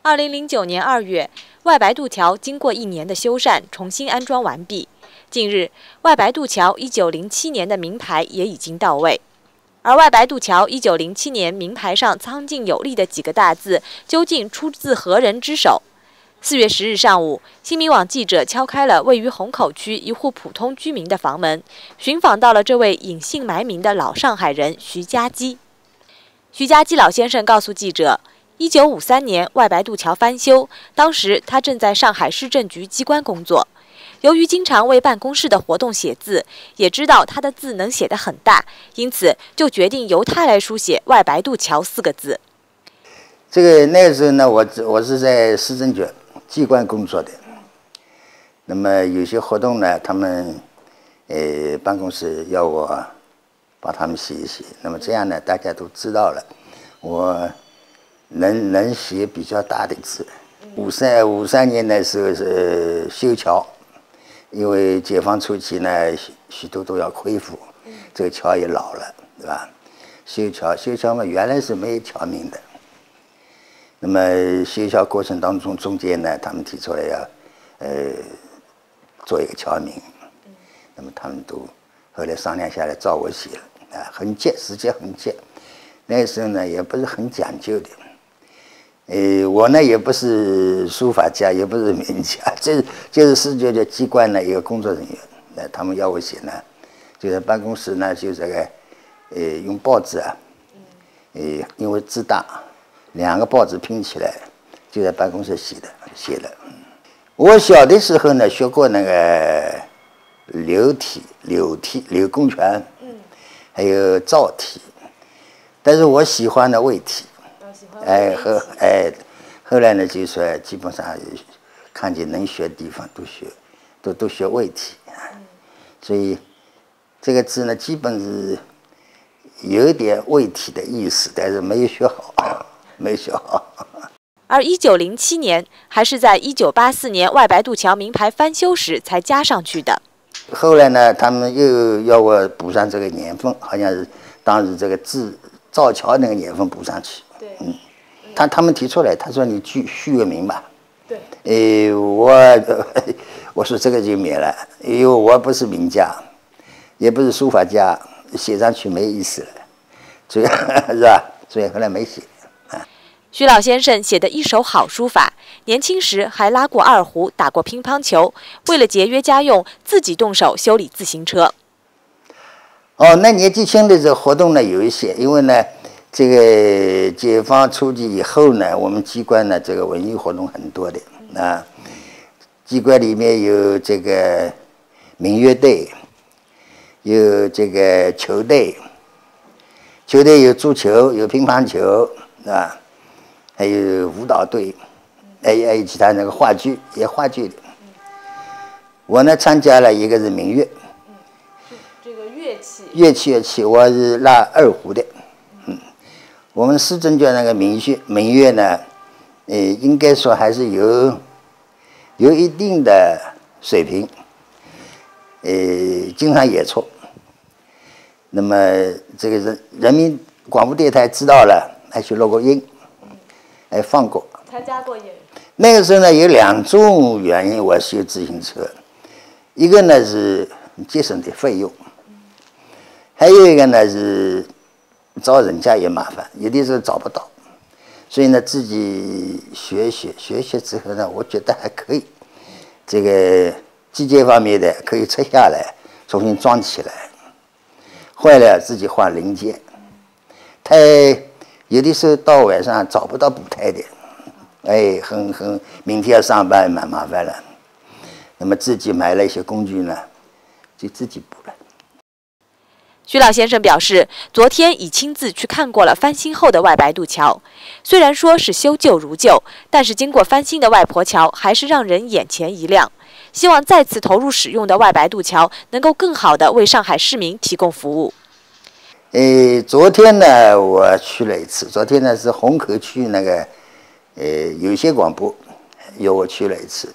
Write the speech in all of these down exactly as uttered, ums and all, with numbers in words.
二零零九年二月，外白渡桥经过一年的修缮，重新安装完毕。近日，外白渡桥一九零七年的名牌也已经到位。而外白渡桥一九零七年名牌上苍劲有力的几个大字，究竟出自何人之手？四月十日上午，新民网记者敲开了位于虹口区一户普通居民的房门，寻访到了这位隐姓埋名的老上海人徐家基。徐家基老先生告诉记者，一九五三年外白渡桥翻修，当时他正在上海市政局机关工作。由于经常为办公室的活动写字，也知道他的字能写得很大，因此就决定由他来书写外白渡桥四个字。 这个那个时候呢，我我是在市政局机关工作的。那么有些活动呢，他们呃办公室要我帮他们写一写。那么这样呢，大家都知道了，我能能写比较大的字。五三五三年的时候是修桥，因为解放初期呢，许许多都要恢复，这个桥也老了，对吧？修桥修桥嘛，原来是没有桥名的。那么修桥过程当中，中间呢，他们提出来要呃做一个桥名，那么他们都后来商量下来照我写了啊，很急，时间很急。那时候呢，也不是很讲究的。呃，我呢也不是书法家，也不是名家，这就是市政局机关的一个工作人员。那他们要我写呢，就在办公室呢，就这个呃用报纸啊，呃因为字大，两个报纸拼起来，就在办公室写的写的。我小的时候呢，学过那个柳体、柳体、柳公权，还有赵体，但是我喜欢的魏体。哎，后哎，后来呢，就说基本上看见能学的地方都学，都都学魏体，所以这个字呢，基本是有点魏体的意思，但是没有学好，没有学好。 而一九零七年还是在一九八四年外白渡桥名牌翻修时才加上去的。 后来呢，他们又要我补上这个年份，好像是当时这个字造桥那个年份补上去。 对， 嗯。他他们提出来，他说你续续个名吧。 对。 呃，我我说这个就免了，因为我不是名家，也不是书法家，写上去没意思了，所以是吧？所以后来没写。啊。 徐老先生写的一手好书法，年轻时还拉过二胡，打过乒乓球。为了节约家用，自己动手修理自行车。 哦，那年纪轻的这个活动呢有一些，因为呢。这个解放初期以后呢，我们机关呢这个文艺活动很多的啊，机关里面有这个民乐队，有这个球队，球队有足球，有乒乓球啊，还有舞蹈队，还有还有其他那个话剧，也话剧的。我呢参加了一个是民乐， 是这个乐器， 乐器乐器，我是拉二胡的。我们市政局那个民乐民乐呢，呃，应该说还是有有一定的水平，呃，经常演出。那么这个人人民广播电台知道了，还去录过音，还放过。 参加过演。 那个时候呢，有两种原因我修自行车，一个呢是节省的费用，还有一个呢是。找人家也麻烦，有的时候找不到，所以呢，自己学学学学之后呢，我觉得还可以。这个机械方面的可以拆下来，重新装起来，坏了自己换零件。胎有的时候到晚上找不到补胎的，哎，很很，明天要上班蛮麻烦了。那么自己买了一些工具呢，就自己补了。 徐老先生表示，昨天已亲自去看过了翻新后的外白渡桥。虽然说是修旧如旧，但是经过翻新的外婆桥还是让人眼前一亮。希望再次投入使用的外白渡桥能够更好地为上海市民提供服务。 呃，昨天呢，我去了一次。昨天呢是虹口区那个呃有线广播约我去了一次。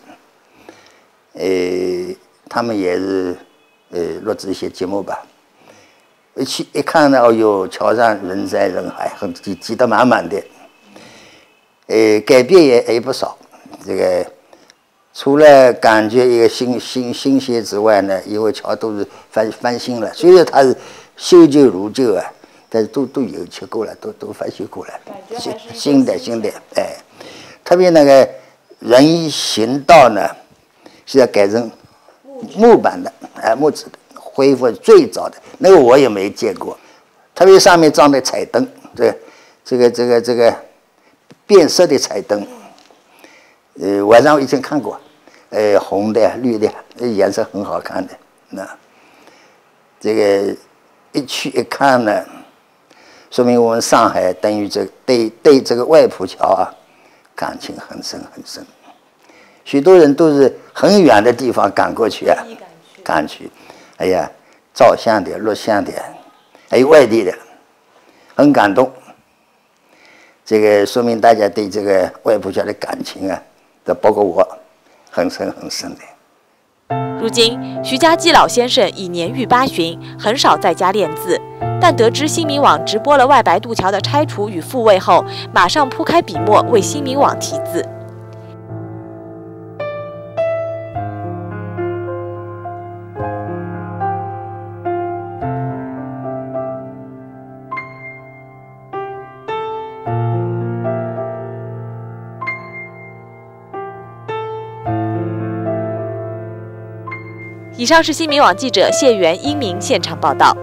呃，他们也是呃录制一些节目吧。一去一看呢，哦哟，桥上人山人海，很挤挤得满满的。 呃，改变也也不少。这个除了感觉一个新新新鲜之外呢，以后桥都是翻翻新了。虽然它是修旧如旧啊，但是都都有修过了，都都翻修过了，新新的新的，哎，特别那个人行道呢，是要改成木板的，哎，木质的，恢复最早的那个我也没见过。特别上面装的彩灯，这个这个这个这个变色的彩灯，呃，晚上我以前看过，呃，红的、绿的，颜色很好看的。那这个一去一看呢，说明我们上海等于这对对这个外浦桥啊感情很深很深。许多人都是很远的地方赶过去啊，赶去，哎呀，照相的、录像的，还有外地的，很感动。这个说明大家对这个外浦桥的感情啊，这包括我，很深很深的。 如今，徐家基老先生已年逾八旬，很少在家练字，但得知新民网直播了外白渡桥的拆除与复位后，马上铺开笔墨为新民网题字。以上是新民网记者谢元英明现场报道。